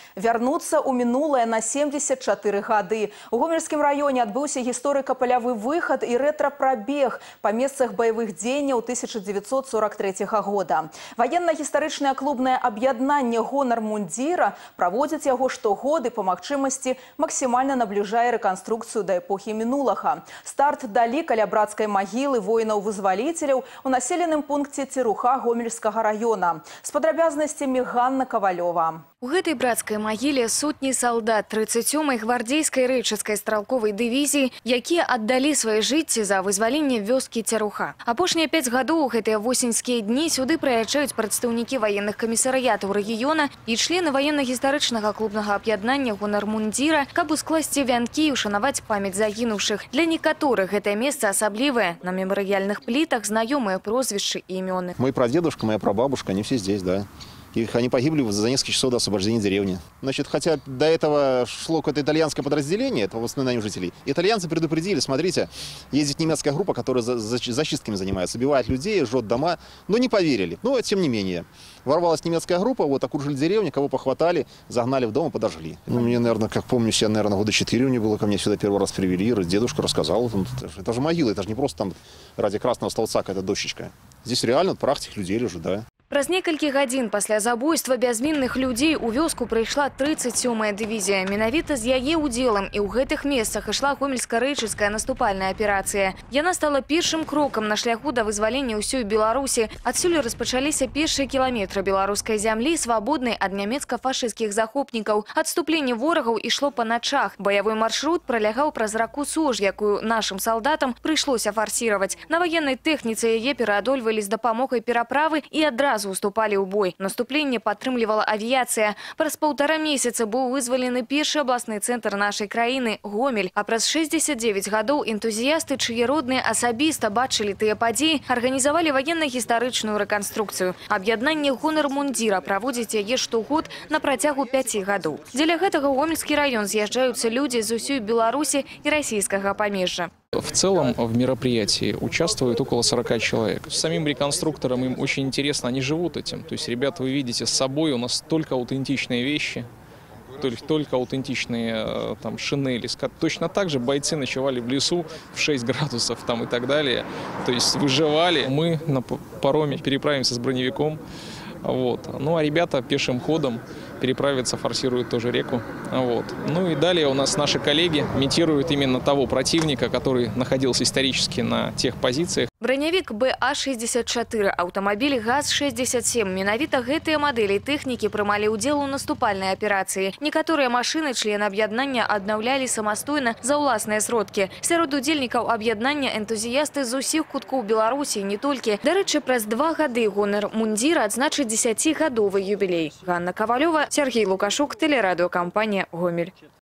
Вярнуцца ў мінулае на 74 гады. У Гомельскім раёне адбыўся гісторыка-палявы выхад і рэтра-прабег па месцах баявых дзеянняў 1943 года. Ваенна-гістарычнае клубнае аб'яднанне «Гонар мундзіра» праводзіць яго штогод і па магчымасці максімальна набліжае рэканструкцыю да эпохі мінулага. Старт далі каля брацкай магілы воінаў-вызваліцеляў у населеным пункце Церуха Гомельскага раёна. З падрабязнасцямі Ганна Ковалёва. У гэтай брацкай магіле сотні салдат 37-й гвардейскай рэчыцкай стралковай дывізіі, якія аддалі свае жыцці за вызваленне вёскі Церуха. Апошнія 5 гадоў у гэтыя восеньскія дні сюды прыязджаюць прадстаўнікі ваенных камісарыятаў рэгіёна і члены ваенна-гістарычнага клубнага аб'яднання «Гонар мундзіра», каб ускласці вянкі і ушанаваць памяць загінуўшых. Для некаторых гэтае месца асаблівае. На мемарыяльных плітах знаёмыя прозвішчы і імёны. Мой прадедушка, моя прабабушка, они все здесь, да. Они погибли за несколько часов до освобождения деревни. Значит, хотя до этого шло какое-то итальянское подразделение, это в основном жителей, итальянцы предупредили, смотрите, ездит немецкая группа, которая зачистками занимается, убивает людей, жжет дома, но не поверили. Но тем не менее, ворвалась немецкая группа, вот окружили деревню, кого похватали, загнали в дом и подожгли. Ну, мне, наверное, как помню, я, наверное, года 4 у меня было, ко мне сюда первый раз привели, дедушка рассказал, это же могила, это же не просто там ради красного столбца какая-то дощечка. Здесь реально прах этих людей лежит, да. Праз некалькі гадзін пасля забойства бязвінных людзей у вёску прыйшла 37-я дывізія. Менавіта з яе ўдзелам і ў гэтых месцах ішла гомельска-рэчыцкая наступальная аперацыя. Яна стала першым крокам на шляху да вызвалення ўсёй Беларусі. Адсюль распачаліся першыя кіламетры беларускай зямлі, свабоднай ад нямецка-фашысцкіх захопнікаў. Адступленне ворагаў ішло па начах. Баявой маршрут пралягаў праз раку Сож, якую нашым салдатам прыйшлося фарсіраваць. На ваеннай тэхніцы яе пераадольвалі з дапамогай пераправы і адразу уступали ў бой. Наступленне падтрымлівала авіяцыя. Праз 1,5 месяца быў вызвалены першы абласны цэнтр нашай краіны – Гомель. А праз 69 гадоў энтузіясты, чые родныя асабіста бачылі тыя падзеі, арганізавалі ваенна-гістарычную рэканструкцыю. Аб'яднанне «Гонар мундзіра» праводзіць яе штогод на працягу 5 гадоў. Дзеля гэтага ў Гомельскі раён з'язджаюцца людзі з усёй Беларусі і расійскага памежжа. В целом в мероприятии участвует около 40 человек. Самим реконструкторам им очень интересно, они живут этим. То есть, ребята, вы видите, с собой у нас только аутентичные вещи, только аутентичные там шинели. Точно так же бойцы ночевали в лесу в 6 градусов там, и так далее. То есть выживали. Мы на пароме переправимся с броневиком. Вот. Ну а ребята пешим ходом переправиться, форсируют тоже реку. Вот. Ну и далее у нас наши коллеги имитируют именно того противника, который находился исторически на тех позициях. Броневик БА-64, аўтамабіль ГАЗ-67. Менавіта гэтыя мадэлі тэхнікі прымалі ўдзел у наступальнай аперацыі. Некаторыя машыны члены аб'яднання аднаўлялі самастойна за ўласныя сродкі. Сярод удзельнікаў аб'яднання энтузіясты з усіх куткоў Беларусі, не толькі. Дарэчы, праз 2 гады «Гонар мундзіра» адзначыць 10-гадовы юбілей. Ганна Ковалёва, Сергей Лукашук, телерадиокомпания «Гомель».